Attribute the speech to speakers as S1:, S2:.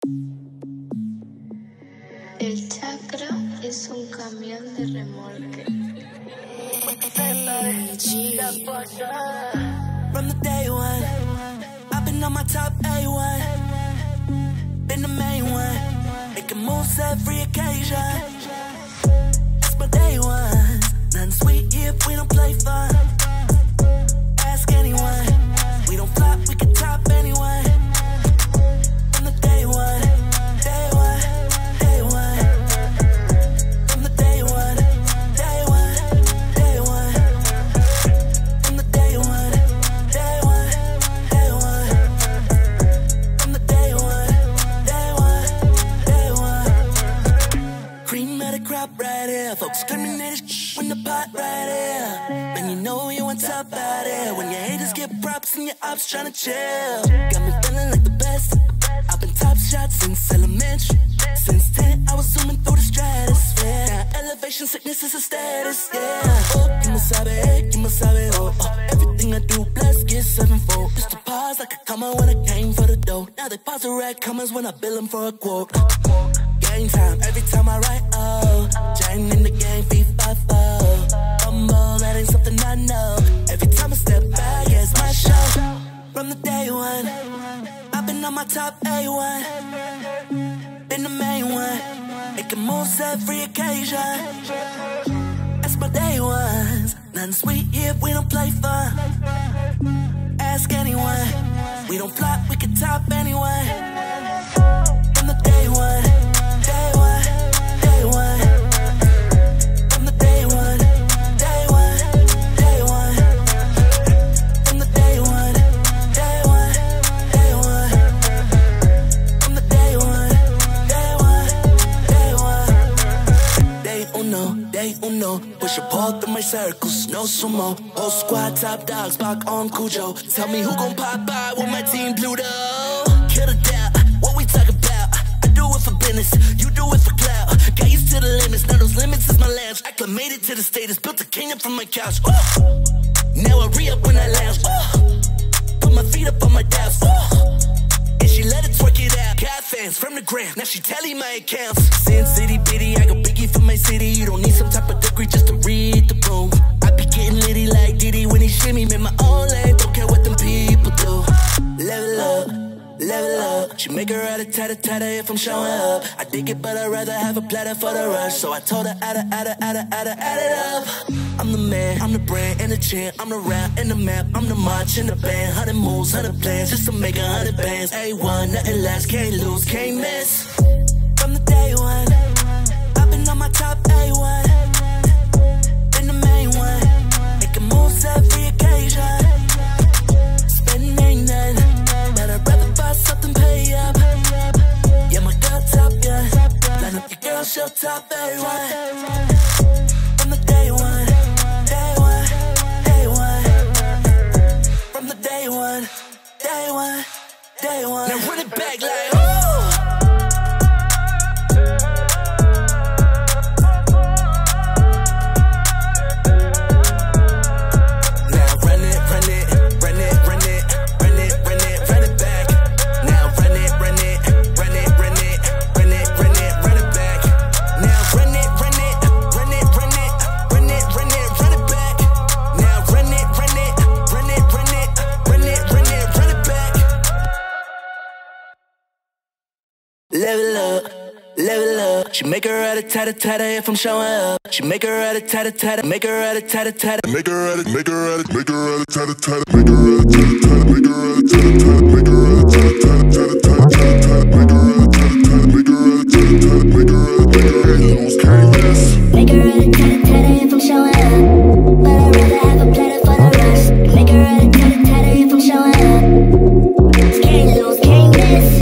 S1: El chakra es un camión de remolque.
S2: From the day one, I've been on my top A1, been the main one, making moves every occasion. It's my day one, nothing sweet here if we don't play fun. Ask anyone, we don't flop, we can top anyone. From the day one, day one, day one. From the day one, day one, day one. From the day one, day one, day one. From the day one, day one, day one. Cream of the crop right here, folks screaming at this when the pot right here. Man, you know you on top out here. When your haters get props and your ops tryna chill. Got me feeling like the best. I've been top shot since elementary. Since 10, I was zooming through the stratosphere. Now elevation sickness is a status, yeah. Oh, you must have it, you must have it, oh, oh. Everything I do, blessed, get sevenfold. Used to pause like a comma when I came for the dough. Now they pause the right commas when I bill them for a quote. Game time, every time I write, oh. Giant in the game, V5-0. Humble, that ain't something I know. Every time I step back, yeah, it's my show. From the day one, I've been on my top A1, been the main one, making moves every occasion. That's my day ones, nothing sweet here if we don't play fun. Ask anyone, we don't flop, we can top anyone. From the day one, day one, day one. From the day one, day one, day one. From the day one, day one, day one. From the day one, day one, day one. Day uno, push a pole through my circles, no sumo. Whole squad, top dogs, back on Cujo. Tell me who gon' pop by with my team Pluto. Kill the doubt, what we talk about? I do it for business, you do it for clout. Got used to the limits, now those limits is my lounge. Acclimated to the status, built a kingdom from my couch. Ooh. Now I re-up when I lounge. Ooh. Put my feet up on my doubts. And she let it twerk it out. Cat fans from the gram, now she tally my accounts. Sin City Bitty, I go biggie for my city. You don't need some type of degree just to read the room. I be getting litty like Diddy when he shimmy. Man, my own lane, don't care what them people do. Level up, level up. She make her out of tatter if I'm showing up. I dig it, but I'd rather have a platter for the rush. So I told her, add it up. I'm the man, I'm the brand and the champ. I'm the rap and the map, I'm the march and the band. 100 moves, 100 plans, just to make 100 bands. A1, nothing less, can't lose, can't miss. From the day one, I've been on my top A1, been the main one, making moves every occasion. Spending ain't none, but I'd rather buy something, pay up. Yeah, my girl top gun, line up your girl, she'll top A1. From the day one, day one, day one. From the day one, day one, day one. Now run it back like, oh. Level up, level up. She make her out of tatter if I'm showing up. She make her out of tatter, make her out of tatter, make her out of tatter, make her out of tatter, make her out of tatter, make her out of tatter, make her